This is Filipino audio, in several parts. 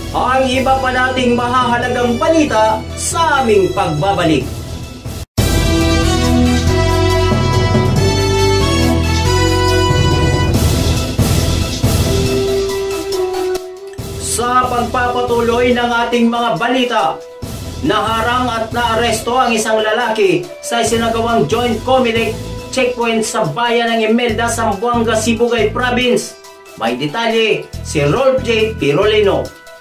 ang iba pa nating mahahalagang balita sa aming pagbabalik. Sa pagpapatuloy ng ating mga balita, naharang at naaresto ang isang lalaki sa isinagawang Joint Comelec checkpoint sa bayan ng Imelda, Zamboanga, Sibugay Province. May detalye si Rolf J. Pirolino.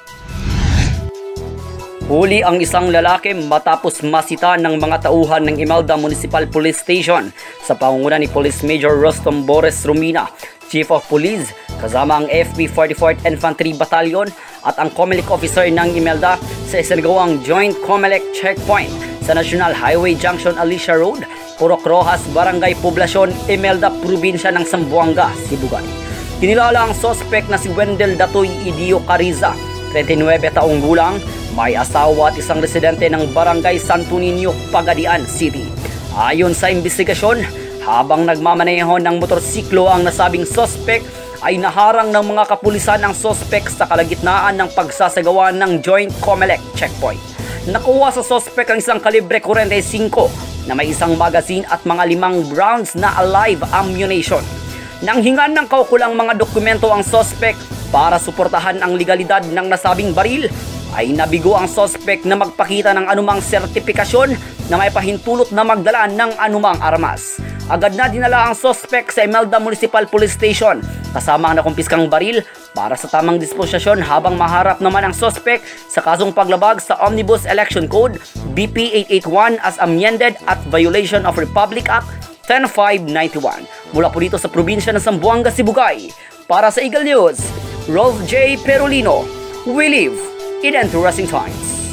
Huli ang isang lalaki matapos masita ng mga tauhan ng Imelda Municipal Police Station sa pangunguna ni Police Major Rostom Boris Romina, Chief of Police, kasama ang FB 44th Infantry Battalion at ang Comelec officer ng Imelda sa isinagawang Joint Comelec Checkpoint sa National Highway Junction Alicia Road, Purok Rojas, Barangay Poblacion, Imelda, Probinsya ng Zamboanga, Sibugay. Kinilala ang sospek na si Wendell Datoy Idio Cariza, 39 taong gulang, may asawa at isang residente ng Barangay Santo Niño, Pagadian City. Ayon sa investigasyon, habang nagmamaneho ng motorsiklo ang nasabing sospek, ay naharang ng mga kapulisan ang sospek sa kalagitnaan ng pagsasagawa ng Joint Comelec Checkpoint. Nakuha sa sospek ang isang kalibre 45 na may isang magazine at mga 5 rounds na live ammunition. Nang hingan ng kaukulang mga dokumento ang sospek para suportahan ang legalidad ng nasabing baril, ay nabigo ang sospek na magpakita ng anumang sertipikasyon na may pahintulot na magdala ng anumang armas. Agad na dinala ang sospek sa Imelda Municipal Police Station kasama ang nakumpiskang baril para sa tamang disposisyon, habang maharap naman ang sospek sa kasong paglabag sa Omnibus Election Code BP 881 as amended at violation of Republic Act 10591. Mula po dito sa probinsya ng Zamboanga, Sibugay, para sa Eagle News, Rolf J. Pirolino. We live in interesting times.